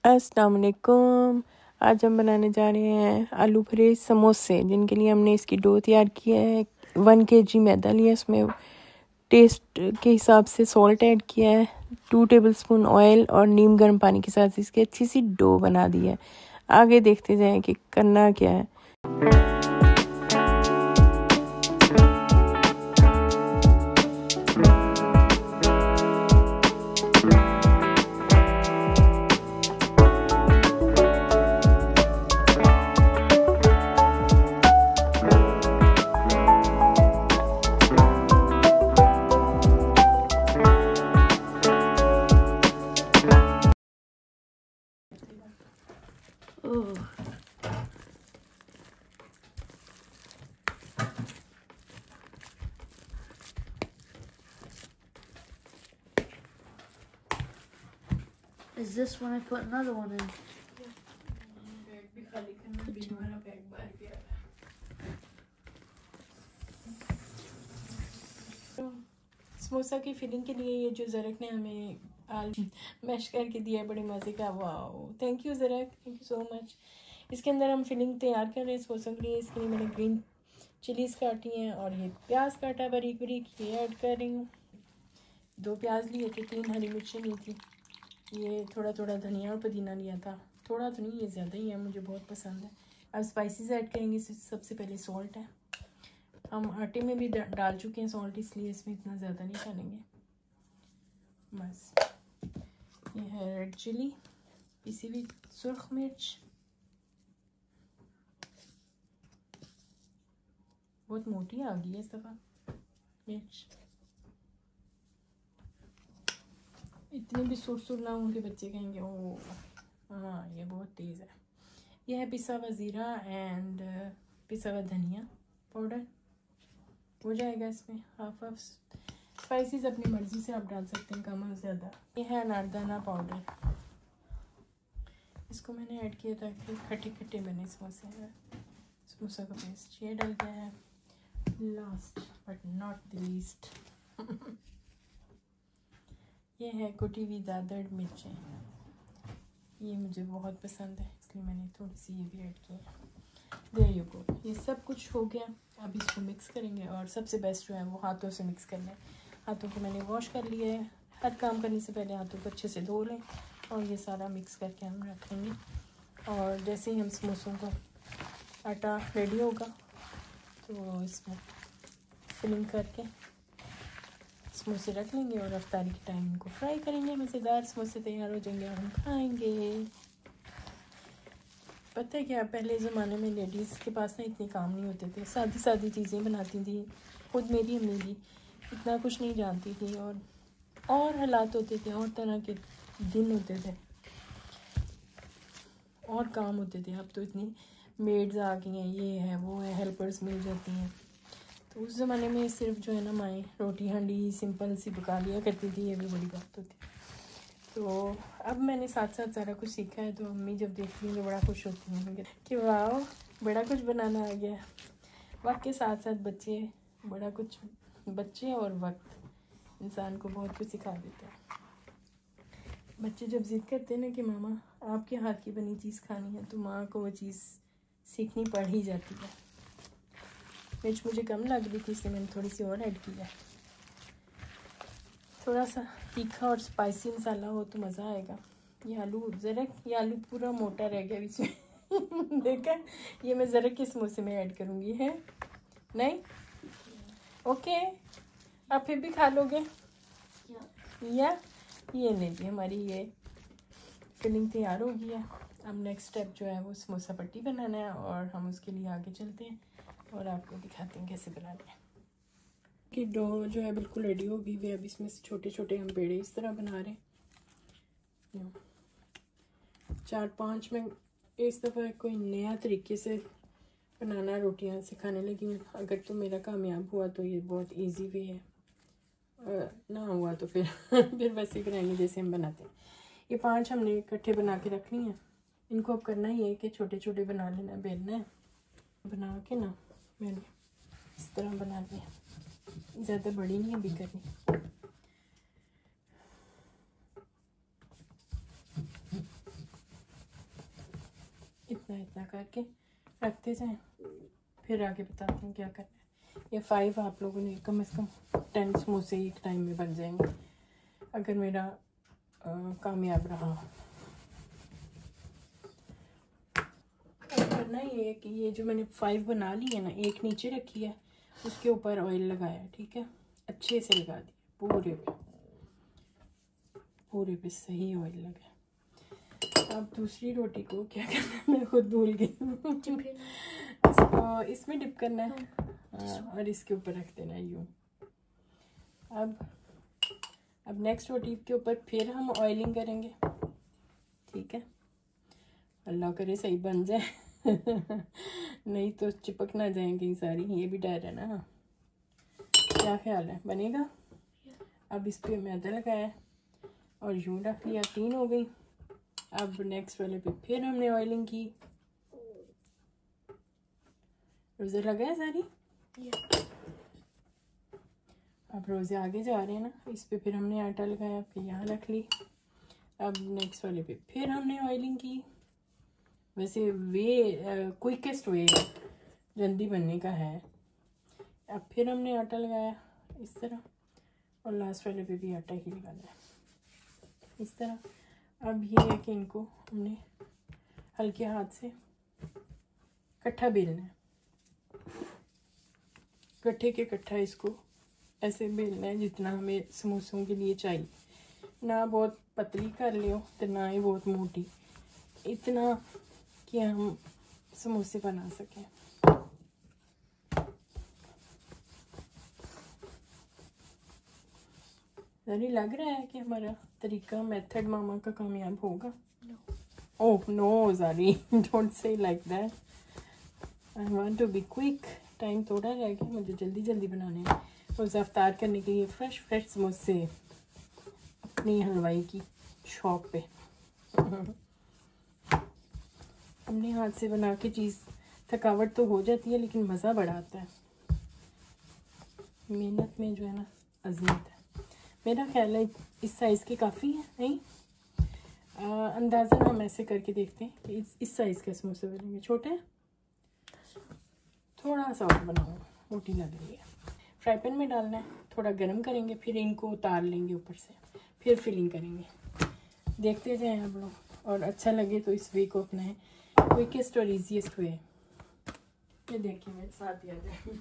अस्सलाम वालेकुम। आज हम बनाने जा रहे हैं आलू भरे समोसे, जिनके लिए हमने इसकी डो तैयार किया है। 1 kg मैदा लिया, इसमें टेस्ट के हिसाब से सॉल्ट ऐड किया है, 2 टेबलस्पून ऑयल और नीम गर्म पानी के साथ इसकी अच्छी सी डो बना दी है। आगे देखते जाएं कि करना क्या है। Is this when I put another one in? Samosa की फिलिंग के लिए ये जो ज़रक ने हमें आलू मैश करके दिया है, बड़े मज़े का। वाओ, थैंक यू ज़रक, थैंक यू सो मच। इसके अंदर हम फिलिंग तैयार कर रहे हैं समोसों के लिए। इसके लिए मैंने ग्रीन चिलीज़ काटी हैं और ये प्याज काटा बारीक बारीक, ये ऐड कर रही हूँ। 2 प्याज लिए थे, 3 हरी मिर्चें ली थी, ये थोड़ा थोड़ा धनिया और पुदीना लिया था। थोड़ा तो नहीं, ये ज़्यादा ही है, मुझे बहुत पसंद है। अब स्पाइसेस ऐड करेंगे। सबसे पहले सॉल्ट है, हम आटे में भी डाल चुके हैं सॉल्ट, इसलिए इसमें इतना ज़्यादा नहीं डालेंगे। बस ये है रेड चिली, पिसी हुई सुर्ख मिर्च, बहुत मोटी आ गई है इस दफ़ा मिर्च। इतने भी सुर ना होंगे, बच्चे कहेंगे ओ हाँ ये बहुत तेज़ है। यह है पिसा हुआ ज़ीरा एंड पिसा हुआ धनिया पाउडर हो जाएगा इसमें। हाफ स्पाइसेस अपनी मर्ज़ी से आप डाल सकते हैं, कम और ज़्यादा। ये है अनारदाना पाउडर, इसको मैंने ऐड किया ताकि खट्टे खट्टे बने समोसा का पेस्ट। ये डल गया है। Last but not the least ये है कुटी हुई दादड़ मिर्चें, ये मुझे बहुत पसंद है इसलिए मैंने थोड़ी सी ये भी ऐड की है। There you go. ये सब कुछ हो गया, अब इसको मिक्स करेंगे। और सबसे बेस्ट जो है वो हाथों से मिक्स करना है। हाथों को मैंने वॉश कर लिया है। हर काम करने से पहले हाथों को अच्छे से धो लें और ये सारा मिक्स करके हम रखेंगे। और जैसे ही हम समोसों का आटा रेडी होगा तो इसमें फिलिंग करके समोसे रख लेंगे और अफ्तारी के टाइम इनको फ्राई करेंगे। मज़ेदार समोसे तैयार हो जाएंगे और हम खाएंगे। पता है क्या, पहले ज़माने में लेडीज़ के पास ना इतने काम नहीं होते थे, सादी सादी चीज़ें बनाती थी। खुद मेरी अम्मी भी इतना कुछ नहीं जानती थी, और हालात होते थे, और तरह के दिन होते थे, और काम होते थे। अब तो इतनी मेड्स आ गई हैं, ये है वो है, हेल्पर्स मिल जाती हैं। तो उस ज़माने में सिर्फ जो है ना, माएँ रोटी हांडी सिंपल सी पका लिया करती थी, ये भी बड़ी बात होती। तो अब मैंने साथ साथ सारा कुछ सीखा है, तो अम्मी जब देखती हैं तो बड़ा खुश होती हैं कि वाह बड़ा कुछ बनाना आ गया। वक्त के साथ साथ बच्चे और वक्त इंसान को बहुत कुछ सिखा देते हैं। बच्चे जब ज़िद करते हैं ना कि मामा आपके हाथ की बनी चीज़ खानी है, तो माँ को वो चीज़ सीखनी पड़ ही जाती है। मिर्च मुझे कम लग रही थी, इसलिए मैंने थोड़ी सी और ऐड की है। थोड़ा सा तीखा और स्पाइसी मसाला हो तो मज़ा आएगा। ये आलू पूरा मोटा रह गया बीच में देखा, ये मैं ज़रक के समोसे में ऐड करूँगी, है नहीं? ओके, आप फिर भी खा लोगे या? ये लीजिए, हमारी ये फिलिंग तैयार हो गई है। अब नेक्स्ट स्टेप जो है वो समोसा पट्टी बनाना है, और हम उसके लिए आगे चलते हैं और आपको दिखाते हैं कैसे बनाना है। कि डो जो है बिल्कुल रेडी हो गई है। अब इसमें से छोटे छोटे हम पेड़े इस तरह बना रहे हैं। 4-5 में इस दफ़ा कोई नया तरीके से बनाना रोटियां सिखाने लगी हूँ। अगर तो मेरा कामयाब हुआ तो ये बहुत इजी वे है, ना हुआ तो फिर फिर वैसे ही बनाएंगे जैसे हम बनाते हैं। ये 5 हमने इकट्ठे बना के रखनी है। इनको अब करना ही है कि छोटे छोटे बना लेना, बेलना है, बना के ना मैंने इस तरह बना लिया। ज़्यादा बड़ी नहीं अभी करनी। इतना करके रखते जाएं, फिर आगे बताते हैं क्या करना है। ये 5 आप लोगों ने कम से कम 10 समोसे एक टाइम में बन जाएंगे अगर मेरा कामयाब रहा। करना ये है कि ये जो मैंने 5 बना ली है ना, एक नीचे रखी है, उसके ऊपर ऑयल लगाया, ठीक है, अच्छे से लगा दिया पूरे पे सही ऑयल लगा। अब दूसरी रोटी को क्या करना है मैं खुद भूल गई हूँ। इसको इसमें डिप करना है और इसके ऊपर रख देना है यूँ। अब नेक्स्ट रोटी के ऊपर फिर हम ऑयलिंग करेंगे, ठीक है। अल्लाह करे सही बन जाए नहीं तो चिपक ना जाएंगी सारी, ये भी डर है ना। क्या ख्याल है, बनेगा? अब इस पे मैदा लगाया और यूँ रख लिया, 3 हो गई। अब नेक्स्ट वाले पे फिर हमने ऑयलिंग की। रोज़े लगाए सारी, अब रोज़े आगे जा रहे हैं ना, इस पे फिर हमने आटा लगाया, फिर यहाँ रख ली। अब नेक्स्ट वाले पे फिर हमने ऑयलिंग की। वैसे क्विकेस्ट वे जल्दी बनने का है। अब फिर हमने आटा लगाया इस तरह, और लास्ट वाले पे भी आटा ही लगाना है इस तरह। अब ये है कि इनको हमने हल्के हाथ से इकट्ठा बेलना है, इकट्ठे के इकट्ठा इसको ऐसे बेलना है जितना हमें समोसों के लिए चाहिए। ना बहुत पतली कर लियो तो ना ही बहुत मोटी, इतना कि हम समोसे बना सकें। ज़रूरी लग रहा है कि हमारा तरीका मेथड मामा का कामयाब होगा। Oh no Zari, don't say like that. I want to be quick. Time थोड़ा रह गया, मुझे जल्दी जल्दी बनाने हैं। रोज़ अफ्तार करने के लिए फ्रेश समोसे अपनी हलवाई की शॉप पे। अपने हाथ से बना के चीज़ थकावट तो हो जाती है लेकिन मज़ा बड़ा आता है। मेहनत में जो है ना अज़मत है। मेरा ख्याल है इस साइज़ के काफ़ी है, नहीं अंदाज़ा हम ऐसे करके देखते हैं कि इस साइज़ के समोसे बनेंगे। छोटे हैं, थोड़ा सा और बनाओ, मोटी लग रही है। फ्राई पैन में डालना है, थोड़ा गर्म करेंगे, फिर इनको उतार लेंगे ऊपर से, फिर फिलिंग करेंगे। देखते जाएं आप लोग, और अच्छा लगे तो इस वे को अपनाएं। क्विकेस्ट और ईजीएस्ट वे। ये देखिए मेरे साथ ही आ जाए।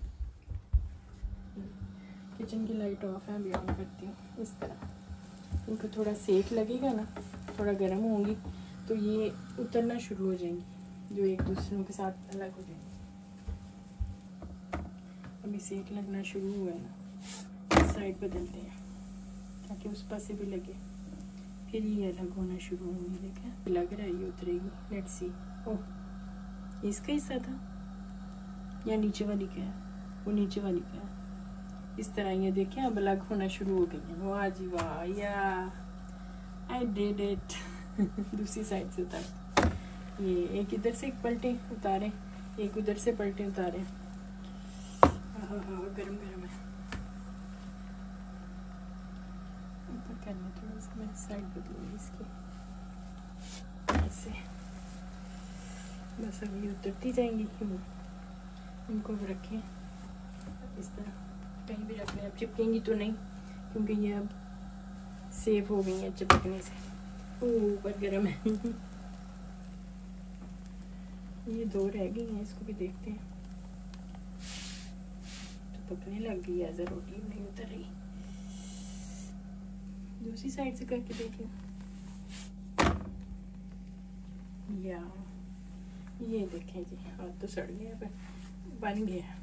किचन की लाइट ऑफ है, अभी ऑन करती हूँ। इस तरह इनको थोड़ा सेक लगेगा ना, थोड़ा गर्म होंगी तो ये उतरना शुरू हो जाएंगी, जो एक दूसरों के साथ अलग हो जाएंगी। अभी सेक लगना शुरू हुआ है ना, इस साइड बदलते हैं ताकि उस पास से भी लगे, फिर ये अलग होना शुरू होंगी। देखें लग रहा है ये उतरेगी। Let's see. ओह इसका हिस्सा था या नीचे वाली का है? वो नीचे वाली का है। इस तरह ये देखें अब अलग होना शुरू हो गई है। वाह जी वाह, या आई डिड इट। दूसरी साइड से उतार, ये एक इधर से पलटे उतारे, एक उधर से पलटे उतारे। हाँ गरम गरम है। ऊपर करना थोड़ा सा, मैं साइड बदलूंगी इसकी ऐसे, बस अभी उतरती जाएंगी। इनको भी रखें इस तरह, कहीं भी रखना है। अब चिपकेंगी तो नहीं क्योंकि ये अब सेव हो गई है चिपकने से। ऊपर गर्म है। ये 2 रह गई हैं, इसको भी देखते हैं। तो पकने लग गई है, रोटी नहीं उतर रही। दूसरी साइड से करके देखिए। या ये देखें जी, हाथ तो सड़ गया पर बन गया।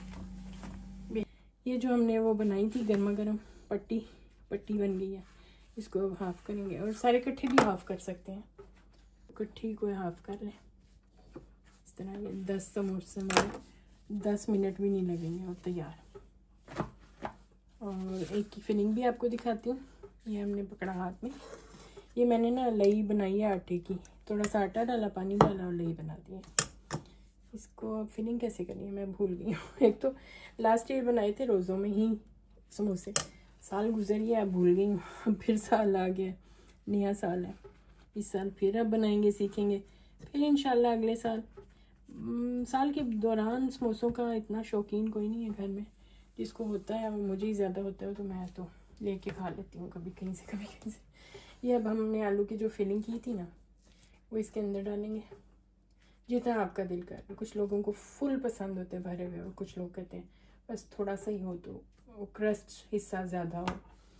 ये जो हमने वो बनाई थी गर्मा गर्म पट्टी बन गई है। इसको अब हाफ करेंगे, और सारे इकट्ठे भी हाफ कर सकते हैं। इकट्ठी को हाफ कर लें इस तरह। ये 10 समोसे हमारे 10 मिनट भी नहीं लगेंगे और तैयार। और एक की फिलिंग भी आपको दिखाती हूँ। ये हमने पकड़ा हाथ में, ये मैंने ना लई बनाई है आटे की। थोड़ा सा आटा डाला, पानी डाला और लई बना दी है। इसको फिलिंग कैसे करनी है मैं भूल गई हूँ। एक तो लास्ट ईयर बनाए थे रोज़ों में ही समोसे, साल गुजर गया, अब भूल गई हूँ। फिर साल आ गया, नया साल है। इस साल फिर अब बनाएंगे, सीखेंगे, फिर इंशाल्लाह अगले साल साल के दौरान समोसों का इतना शौकीन कोई नहीं है घर में, जिसको होता है वो मुझे ही ज़्यादा होता है, तो मैं तो लेके खा लेती हूँ कभी कहीं से कभी कहीं से। ये अब हमने आलू की जो फिलिंग की थी ना वो इसके अंदर डालेंगे जितना आपका दिल करे। कुछ लोगों को फुल पसंद होते हैं भरे हुए, और कुछ लोग कहते हैं बस थोड़ा सा ही हो, तो वो क्रस्ट हिस्सा ज़्यादा हो।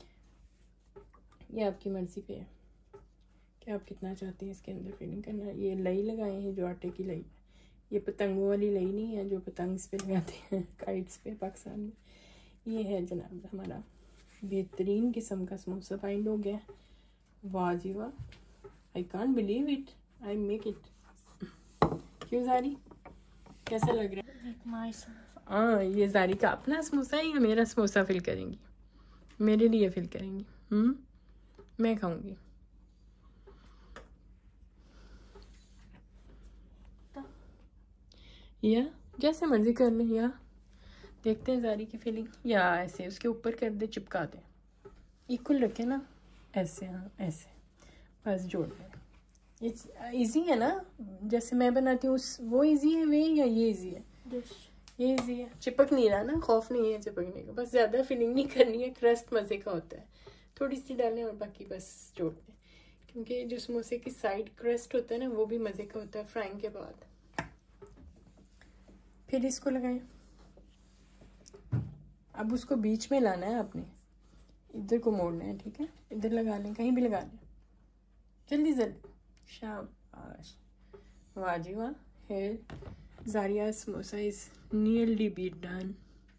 ये आपकी मर्ज़ी पे है कि आप कितना चाहते हैं इसके अंदर फिलिंग करना। ये लई लगाए हैं जो आटे की लई, ये पतंगों वाली लई नहीं है जो पतंग इस पे लगाते हैं काइट्स पे पाकिस्तान में। ये है जनाब हमारा बेहतरीन किस्म का समोसा फाइंड हो गया। वाह जी वाह, I can't believe it, I make it. क्यों ज़ारी, कैसा लग रहा है? हाँ, ये ज़ारी का अपना समोसा है या मेरा समोसा फिल करेंगी? मेरे लिए फिल करेंगी। मैं खाऊंगी। या जैसे मर्जी कर ले, या देखते हैं ज़ारी की फिलिंग, या ऐसे उसके ऊपर कर दे, चिपका दे, इक्वल रखे ना, ऐसे। हाँ ऐसे बस जोड़ दे। इजी है ना, जैसे मैं बनाती हूँ वो इजी है वे, या ये इजी है? ये इजी है, चिपक नहीं रहा ना, खौफ नहीं है चिपकने का। बस ज़्यादा फिलिंग नहीं करनी है, क्रस्ट मज़े का होता है, थोड़ी सी डालें और बाकी बस जोड़ दें, क्योंकि जो समोसे की साइड क्रस्ट होता है ना वो भी मज़े का होता है फ्राइंग के बाद। फिर इसको लगाएं। अब उसको बीच में लाना है आपने, इधर को मोड़ना है, ठीक है? इधर लगा लें, कहीं भी लगा लें, जल्दी जल्दी। शाबाश, वाह जी वाह। है ज़ारिया samosa is nearly be done.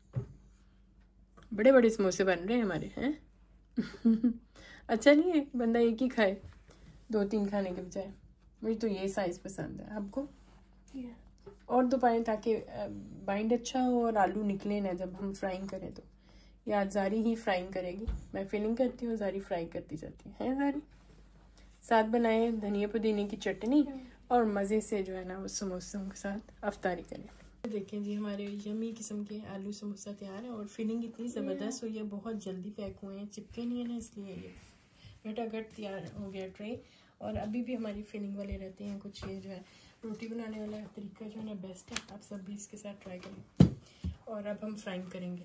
बड़े बड़े समोसे बन रहे हैं हमारे, हैं? अच्छा नहीं है बंदा एक ही खाए 2-3 खाने के बजाय। मुझे तो ये साइज़ पसंद है, आपको? और दो पाएँ ताकि बाइंड अच्छा हो और आलू निकले ना जब हम फ्राइंग करें। तो या ज़ारी ही फ्राइंग करेगी, मैं फिलिंग करती हूँ, ज़ारी फ्राई करती जाती है। ज़ारी साथ बनाए धनिया पुदीने की चटनी और मज़े से जो है ना वो समोसों के साथ अफ्तारी करें। देखें जी हमारे यमी किस्म के आलू समोसा तैयार है, और फिलिंग इतनी ज़बरदस्त हुई है, बहुत जल्दी पैक हुए हैं, चिपके नहीं है ना, इसलिए ये घटाघट तैयार हो गया ट्रे। और अभी भी हमारी फिलिंग वाले रहते हैं कुछ। ये जो है रोटी बनाने वाला तरीका जो है ना बेस्ट है, आप सब भी इसके साथ ट्राई करें। और अब हम फ्राइंग करेंगे।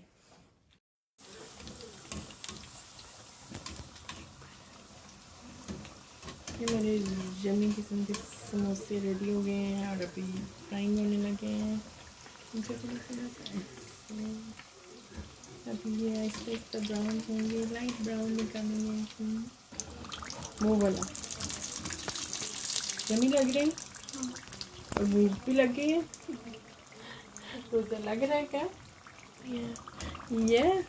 ये मेरे यमी किस्म के समोसे रेडी हो गए हैं और अभी फ्राइंग होने लगे हैं। अभी ये आहिस्ते आहिस्ते ब्राउन होंगे, लाइट ब्राउन निकलेंगे। वो बोला यमी लग रही और भूख भी लग गई है। रोज़ा लग रहा है क्या? ये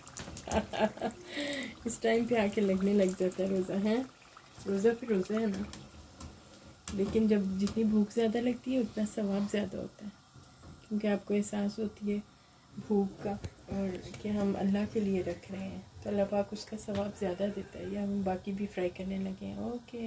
इस टाइम पे आके लगने लग जाता है रोज़ा। है रोज़ा फिर रोज़ा है ना, लेकिन जब जितनी भूख ज़्यादा लगती है उतना सवाब ज़्यादा होता है, क्योंकि आपको एहसास होती है भूख का और कि हम अल्लाह के लिए रख रहे हैं, तो अल्लाह पाक उसका सवाब ज़्यादा देता है। या हम बाकी भी फ्राई करने लगे हैं। ओके,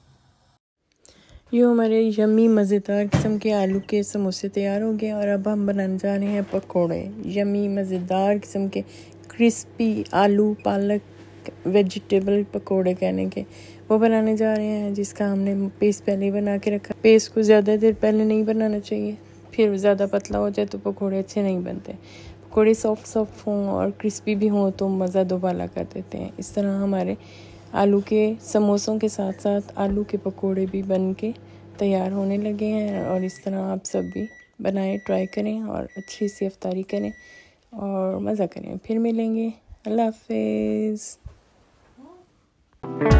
ये हमारे यमी मज़ेदार किस्म के आलू के समोसे तैयार हो गए और अब हम बनाने जा रहे हैं पकोड़े। यमी मज़ेदार किस्म के क्रिस्पी आलू पालक वेजिटेबल पकोड़े कहने के, वो बनाने जा रहे हैं, जिसका हमने पेस्ट पहले ही बना के रखा। पेस्ट को ज़्यादा देर पहले नहीं बनाना चाहिए, फिर ज़्यादा पतला हो जाए तो पकोड़े अच्छे नहीं बनते। पकोड़े सॉफ्ट हों और क्रिस्पी भी हों तो मज़ा दोबाला कर देते हैं। इस तरह हमारे आलू के समोसों के साथ साथ आलू के पकोड़े भी बन के तैयार होने लगे हैं, और इस तरह आप सब भी बनाएं, ट्राई करें और अच्छी सी इफ्तारी करें और मज़ा करें। फिर मिलेंगे, अल्लाह हाफ़िज़।